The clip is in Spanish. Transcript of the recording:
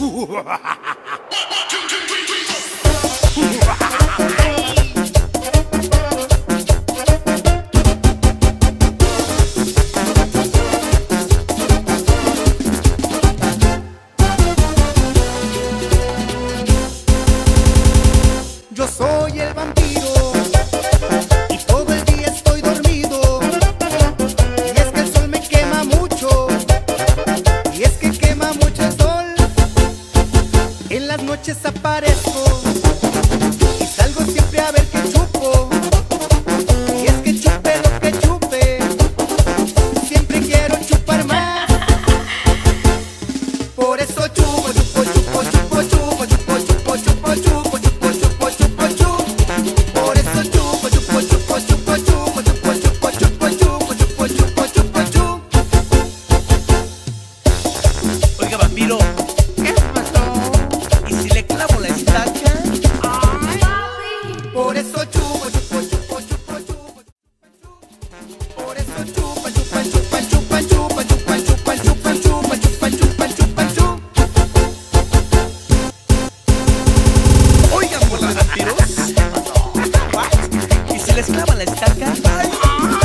Yo soy el vampiro y todo el día estoy dormido. Y es que el sol me quema mucho, y es que quema mucho el sol. En las noches aparezco y salgo siempre a ver qué chupo. Y es que chupe lo que chupe, siempre quiero chupar más. Por eso chupo, chupo, chupo, chupo, chupo, chupo, chupo, chupo, chupo, chupo, chupo, chupo, chupo. Por eso chupo, chupo, chupo, chupo, chupo, chupo, chupo, chupo, chupo, chupo, chupo, chupo, chupo. Oiga, vampiro, ¿Qué pasó? ¿y si le clavo la estaca? Por eso chupo, chupo, chupo, chupo, chupo. Por eso chupa, chupa, chupa, chupa, chupa, chupa, chupa, chupa, chupa, chupa, chupa, chupa, chupa. Oigan, por los vampiros. ¿Y si les clavan la estaca?